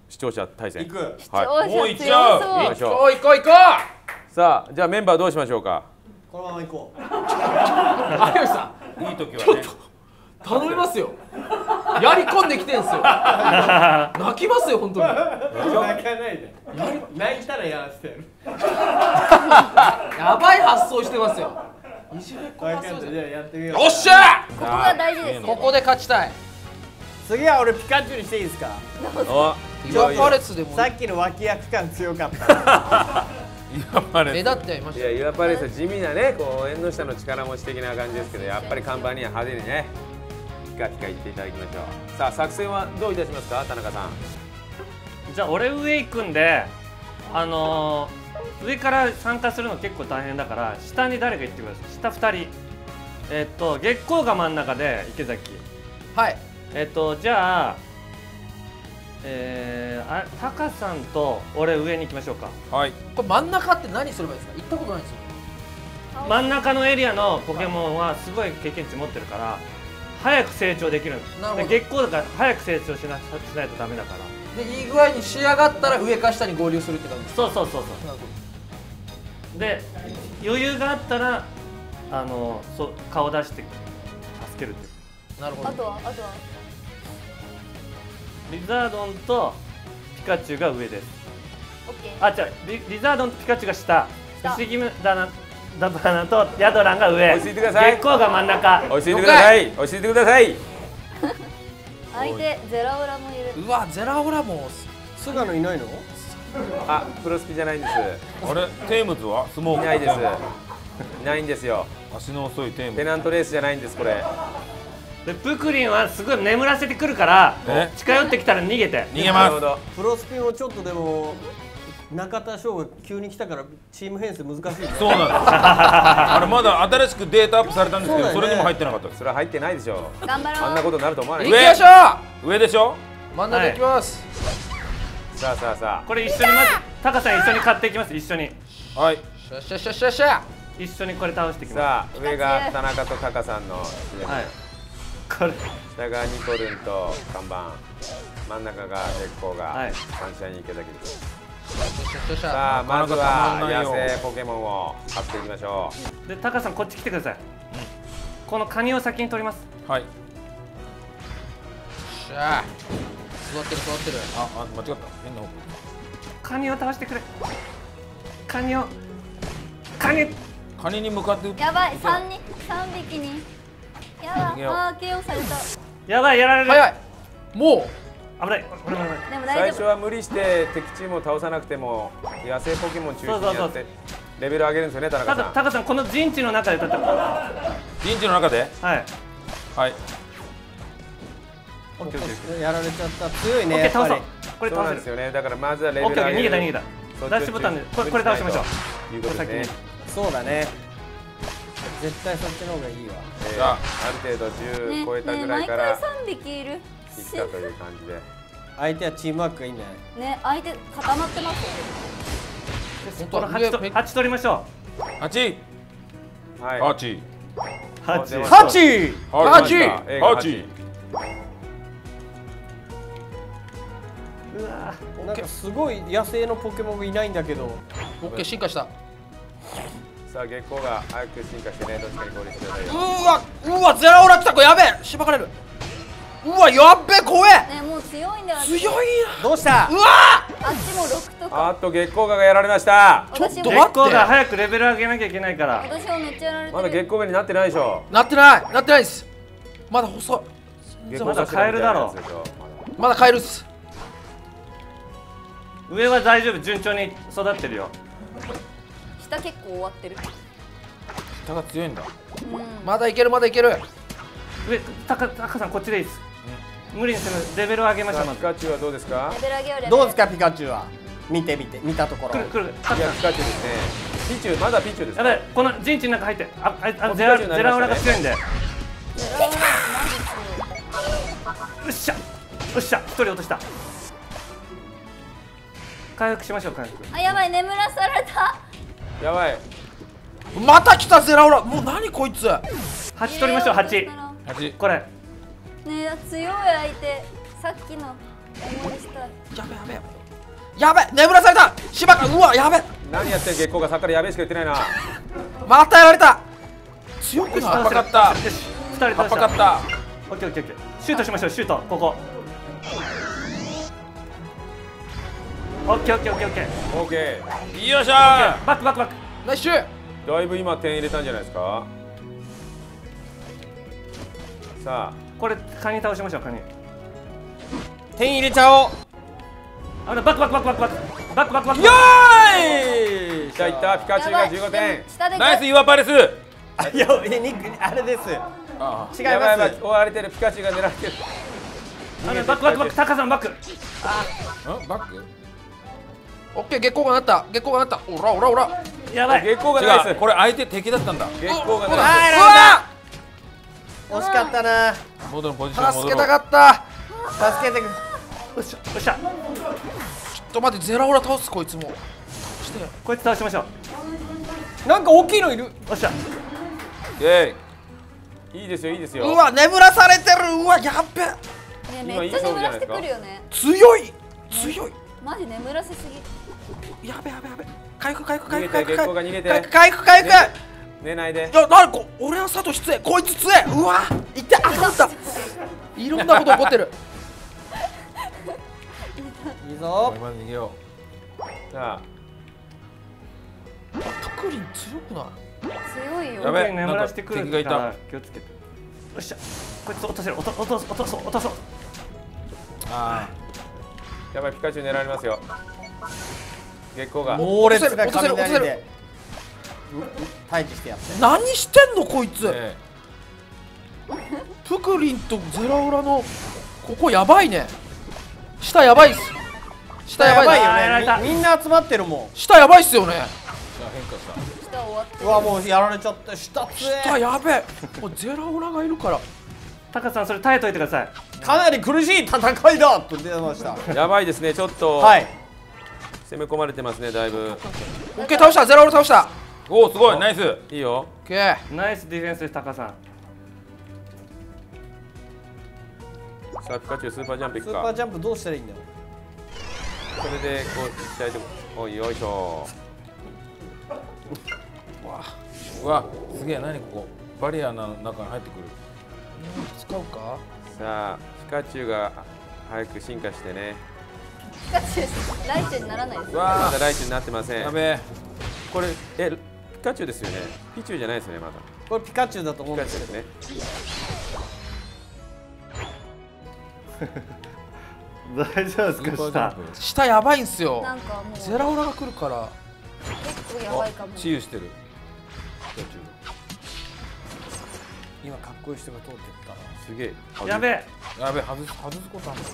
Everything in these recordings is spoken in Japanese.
視聴者対戦。 行く。 はい。 もう行っちゃう。 行きましょう。 行こう。 さあ、じゃあメンバーどうしましょうか。 このまま行こう。 有吉さん、 いい時はね。 頼みますよ。やり込んできてんすよ。泣きますよ本当に。 泣かないで。泣いたらやらせてやる。 やばい発想してますよ。いじめっ子分かった、 発想じゃん。 じゃあやってみよう。 よっしゃここが大事ですよ。 ここで勝ちたい。 次は俺ピカチュウにしていいですか。 お、 岩パレスでもさっきの脇役感強かった。 目立ってはいましたよ。 いや、岩パレスは地味なね、こう縁の下の力持ち的な感じですけど、やっぱり看板には派手にね、ピカピカ言っていただきましょう。さあ、作戦はどういたしますか、田中さん。 じゃあ俺上行くんで、上から参加するの結構大変だから下に誰か行ってください。下2人。月光が真ん中で池崎。 はい。 じゃあタカさんと俺上に行きましょうか。 はい。 これ真ん中って何すればいいですか。行ったことないんですよ。 真ん中のエリアのポケモンはすごい経験値持ってるから早く成長できるんです。 なるほど。 で月光だから早く成長しないとダメだから。 でいい具合に仕上がったら上か下に合流するって感じですか。 そうそうそうそう。 なるほで余裕があったら顔出して助けるっていう。 ど。なるほど。 あとはリザードンとピカチュウが上です。 オッケー。 あ、違う、リザードンとピカチュウが下、不思議だバナとヤドランが上、 落ち着いてください。 月光が真ん中。 落ち着いてください。落ち着いてください。 相手ゼラオラもいる。 うわゼラオラも菅野いないの？ あ、プロスピじゃないんです。 あれ、テームズはスモーク。 いないです。いないんですよ。 足の遅いテームズ。 ペナントレースじゃないんですこれ。 でプクリンはすごい眠らせてくるからえ近寄ってきたら逃げて。 逃げます。 プロスピもちょっとでも中田翔が急に来たからチーム編成難しいね。 そうなんです。あれまだ新しくデータアップされたんですけど、 そうだよねそれにも入ってなかったです。 それは入ってないでしょう。 頑張ろう。 あんなことになると思わない。 行きましょ上でしょ。 う。真ん中行きます。 さあさあさこれ一緒にまずタカさん一緒に買っていきます。一緒にはい。 よっしゃよっしゃよっしゃよっしゃ。 一緒にこれ倒していきあ。 まさあ上が田中とタカさんの。 す。はい。これ下がニコルンと看板。真ん中が月光がはいサンシャイン池崎です。 よっしゃよっしゃ。 さあまずなかなかたまんはないよ野生ポケモンを買っていきましょう。 でタカさんこっち来てください。このカニを先に取ります。 はい。 よっしゃ。座ってる座ってる。 あ、間違った。変な方向。 カニを倒してくれ。カニカニに向かって撃って。 やばい、三匹に。や逃げようばい、KO された。 やばい、やられる。 早い。も危ない。危ない。 でも最大丈夫。 初は無理して敵チームを倒さなくても野生ポケモン中心にやそうそうってレベル上げるんですよね田中さん。 タカさんこの陣地の中で戦う。は陣地の中で。 い。 はい。 オッケーオッケーオッケー。 やられちゃった。強いね。 オッケー倒そうやっぱり。 そうなんこれ倒せる。 ですよね。だからまずはレオッケーオッケー、 ベル上げる。 逃げた。ダッシュボタンでこれ倒しましょう。 いうことですね。 そうだね。絶対そっちの方がいいわ。 ある程度10超えたぐらい毎回から 3匹いる。 いったという感じで。 相手はチームワークがいいんだよ。 ね、相手固まってますよ。 この8取りましょ 8。 はい。 8。 う。 8 8。 8。 うわなんかすごい野生のポケモンがいないんだけど。 うオッケー進化した。 さあ月光が早く進化してねどっちかに合流してくださいよ。 うわゼラオラ来た。これやべえ。しばかれる。うわやっべえ怖え。 ね、もう強いんだよ。 強いな。 どうした？ うわあっちも6とか。 あっと月光がやられました。 私もちょっと待月光が早くレベル上げなきゃいけないから。 私もめっちゃやられてる。 まだ月光目になってないでしょ。 なってないです。まだ細い。 月まだ買えるだろう。 まだ買えるっす。 上は大丈夫、順調に育ってるよ。 下結構終わってる。 下が強いんだ。 まだいけるまだいける。 上、タカさんこっちでいいです。無理にせずレベルを上げましょう。まずピカチュウはどうですか？ レベル上げよう。 どうですかピカチュウは？見て見たところ。 来る。 いやピカチュウですね。ピチュウまだピチュウですか？ やばい、この陣地の中入って。ゼラオラが強いんで。よっしゃ、一人落とした。回復しましょう、回復。 あ、やばい、眠らされた。 やばい。 また来たゼラオラ。もう何こいつ。 8取りましょう、8。 8。 これ。 ねえ、強い相手。さっきの。 思いしたい。 やべやべやべ、眠らされた。芝が、うわ、やべ。 何やってん月光がさっきからやべえしか言ってないな。 またやられた。強くない？ パかった。 よし2人パ倒したかった。 オッケーオッケーオッケー。シュートしましょう。シュートここ。オッケーオッケーオッケーオッケー。 オーケよっしゃバックバックバック。 ナイスシュー。 ー。だいぶ今点入れたんじゃないですか。さこれカニ倒しましょう。カニ。 点入れちゃおう。 バックバックバックバックバックバックバックバック。 よあ、いったいったピカチュウが15点。 でも下でナイス岩パレス。 いや、あれです。 あ違いやばいやばい、 ます。 追われてる。ピカチュウが狙ってる。 バックバックバック。タカさんバック。 バック。 オッケー、月光がなった。月光がなった。おらおらおら。 やばい。 月光がナイス。 違う、これ相手敵だったんだ。 月光がうわナイ惜しかったな。 戻るポジション戻ろう。 助けたかった。 助けてくれ。 よっしゃよっしゃ。 ちょっと待って、ゼラオラ倒すこいつも。してこいつ倒しましょう。 なんか大きいのいる。 よっしゃ。 ス。イェイ。いいですよいいですよ。 うわ、眠らされてる。うわ、やっべ。 ね、めっちゃ眠らせてくるよね。 強い強い。 マジ眠らせすぎ。 やべやべやべ。回復回復回逃げて復回復月光が逃げて。 回復回復回復。 寝ないで。 いや、なにこ、俺は佐藤失礼、こいつ強え。うわ、いって、あ、勝った。いろんなこと起こってる。 いいぞ。 まず逃げよさプクリン強くない？ 強いよ。 やべえ眠らしてくるなんか敵がいから気をつけて。よっしゃ。こいつ落とせる。落とそう。 う。ああ、やばいピカチュウ狙われますよ。月光が。 猛烈な落とせる落とせる雷で退治してやって。 何してんのこいつ。 あ。ねプクリンとゼラオラのここやばいね。下やばいっす。下やばいやばいやられたよね。みんな集まってるも下やばいっすよね。 変化した。 下終わってん。うわ、もうやられちゃった。下つ下やべえ。もうゼラオラがいるから。 タカさんそれ耐えといてください。 かなり苦しい戦いだと出ました。 やばいですね。ちょっとはい。 攻め込まれてますね。だいぶ。 オッケー、倒した。ゼラオラ倒した。 おお、すごいナイス。 いいよ。 オッケー。 ナイスディフェンスですタカさん。 さあピカチュウスーパージャンプいスーパーくか。 ジャンプどうしたらいいんだよ。 それでこう行きたいとこ。おいよいしょ。 うわ、すげえ、何ここ。バリアの中に入ってくる。 使うか。 さあピカチュウが早く進化してね。 ピカチュウライチュウにならないですまうわだライチュウになってません。 やべえ。 これピカチュウですよね。ピチュウじゃないですよねまだ。 これピカチュウだと思うピんですカチュウですね。 大丈夫ですか下。 下やばいんすよ。 なんかもうゼラオラが来るから。 結構やばいかも。 治癒してる。 今かっこいい人が通ってったな。 すげえ。 やべえ。 やべえ、外すことあるの。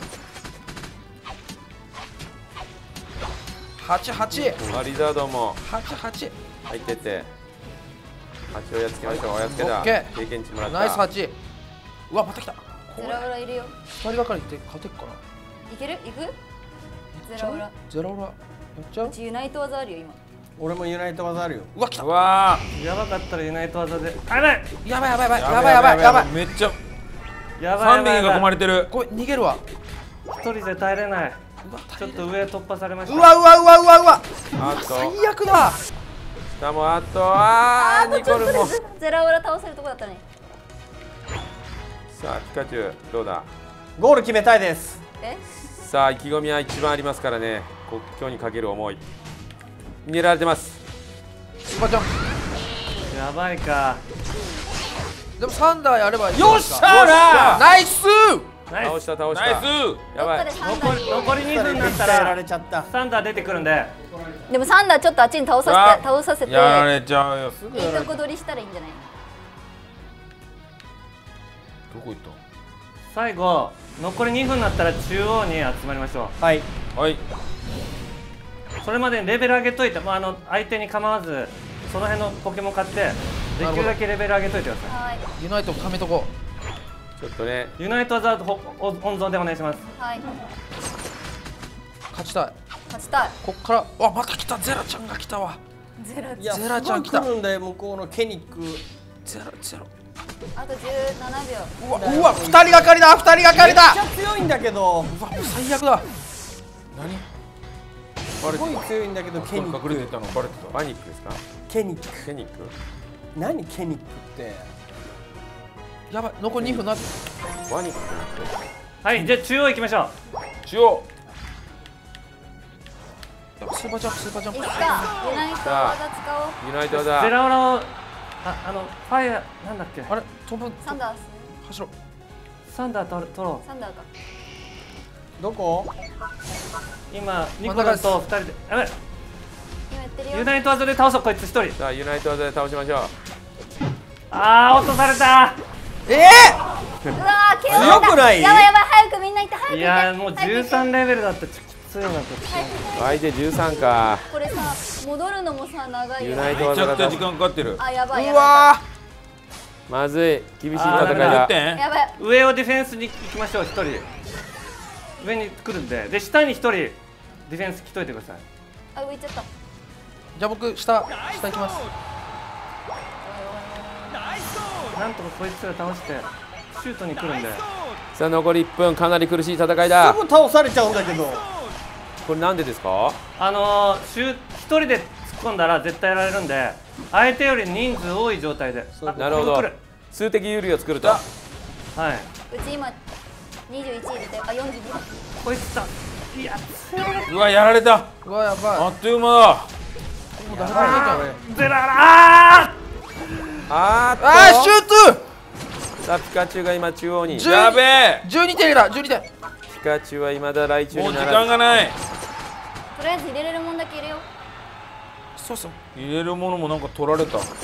8。 あリザードも 8。 入ってって8をやっつけましょう。おやっつけだ。 オッケー経験値もらった。 ナイス8。うわ、また来た。 ゼラオラいるよ。 2人がかりで勝てっかな。 いける？行く？ゼラオラ。 ゼラオラやっちゃう。 うちユナイト技あるよ今。 俺もユナイト技あるよ。 うわ、来た。 うわやばかったらユナイト技で。あやばい。 やばいやばいやばいー。 やばいやばいやばい。 めっちゃ。 やばい 3匹が囲まれてる。 これ逃げるわ。 一人じゃ耐えれない。 うわ、 ちょっと上突破されました。 うわうわうわうわうわ。 あと最悪だ。 しかもあとニコルも。 ゼラオラ倒せるとこだったね。 さあピカチュウどうだ。 ゴール決めたいです。 え？ さあ意気込みは一番ありますからね。国境にかける思い。逃げられてます。 スーパージャンやばいか。 プ。でもサンダーやればいい。 よっしゃーナイス。 ナイス。 倒した倒した。 ナイやばい。 どっかでサンダー残り2分になったやらられちゃった。 サンダー出てくるんで。 でもサンダーちょっとあっちに倒させてやられちゃうよ。すぐいいとこ取りしたらいいんじゃない？ どこ行っ最後残り2分になったら中央に集まりましょはい。 た。はい。 う。それまでにレベル上げといて、相手に構わずその辺のポケモン買ってできるだけレベル上げといてくださはいユナイト貯めとこちょっとね。 い。ユナイト技温存でお願いします。 はい。 う。勝ちたい。 勝ちたい。 こっからわ、また来た。ゼラちゃんが来たわ。 ゼラいや、 ゼラちゃん来たすごい来るんで向こうのケニック。 ゼラゼロ。 あと17秒。 うわ2人がかりだ、2人がかりだ。 めっちゃ強いんだけど、 うわもう最悪だ。 何すごい強いんだけど、ケニック。 隠れてたのバレてた。 パニックですか？ ケニック。 ケニック？ 何ケニックって？ やばい、残り2分な。 パニックじゃなくて。 はいじゃあ中央行きましょう。 中央スーパージャンプ、スーパージャンプ。 いくか。ユナイト技使おう。 ユナイトゼだ。 ラオラをファイアなんだっけ、 あれ飛ぶ、 サンダース。 走ろう。 サンダー取ろサンダーか。 どこ？ う。今ニコラと2人でやばい、 今やってるよ。 ユナイト技で倒そうこいつ1人。 さあユナイト技で倒しましょう。 あー落とされた。 うわー、KO 強くない？ やばいやばい、早くみんな行って早く行って。 いやーもう早く行って 13レベルだったらきついなこっち。 早く行って相手13か。 これさ、戻るのもさ、長いよ。 ユナイトめちゃ技がくちゃ時間かかってる。 あ、やばいやうばわまずい、厳しいあー戦い 10 だ。 点い。やばい。 上をディフェンスに行きましょう。1人上に来るんで、で下に1人ディフェンス来といてください。 あ、浮いちゃった。 ー。じゃあ僕下行きます。 なんとかこいつら倒してシュートに来るんで。 さあ残り1分、かなり苦しい戦いだ。 すぐ倒されちゃうんだけど。 これなんでですか？ 1人で突っ込んだら絶対やられるんで、相手より人数多い状態で。あなるほど来る。 数的有利を作ると。 はい。 うち今21位で、あ、42。 こいつだ。いや強い。 うわやられた。 うわやばい。 あっという間だ。 もう誰もいないじゃん俺。 ゼララあーっとあーシュート。 さあピカチュウが今中央に。ピやべえ。 12点だ、12点。 カチュウは未だ来中もう時にならず。 間がない。 とりあえず入れれるもんだけ入れよう。 そうそう。 入れるものもなんか取られた。 さ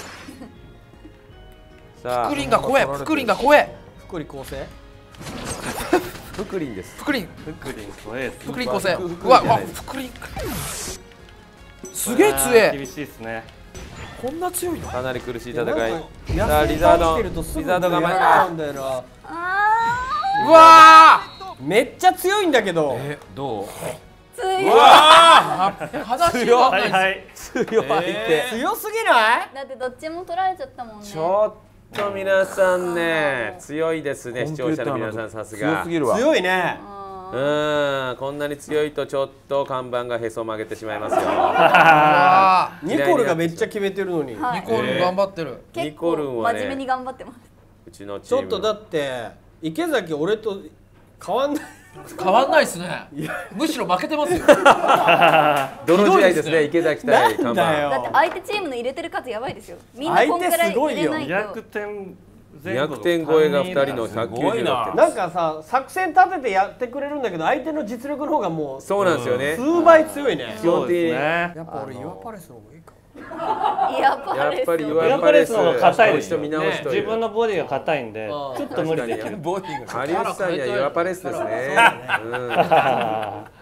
あ福林が怖え、福林が怖え。 福利厚生？ 福林です。 福林、 福林怖え。 福林構成。 福うわ、 じゃない福林。すげえ強え。 厳しいですね。 こんな強いの？ かなり苦しい戦い。 ささあリザードリザードがやられちゃうんだよな。 うわめっちゃ強いんだけど。 どう？ 強い。 うわー。話がはいはい。 強い相手。 強すぎない？ だってどっちも取られちゃったもんね。 ちょっと皆さんね強いですね、視聴者の皆さん、さすが。 強すぎるわ。 強いね。 こんなに強いとちょっと看板がへそ曲げてしまいますよ。 あニコルがめっちゃ決めてるのに。 はいニコルン頑張ってる。 ニ結構コルンはね真面目に頑張ってます。 うちのチちょームっとだって池崎俺と変わんない。 変わんないっすね。むしろ負けてますよ。 泥試合ですね、池崎対看板。 なんだよだって相手チームの入れてる数やばいですよ。みんなこんくらい入れない 200 と。 点前後 200点超えが2人のすごいな 196点。 なんかさ作戦立ててやってくれるんだけど相手の実力の方がもうそうなんですよね。 数倍強いね。 そうですね。 やっぱ俺岩パレスの方がいいかも。 やっぱやっぱりエ岩アパレスの方が硬いですよ。 見直しと自分のボディが硬いんで、ちあょっと無理できる。 ボディが有吉さんには岩パレスですね。うん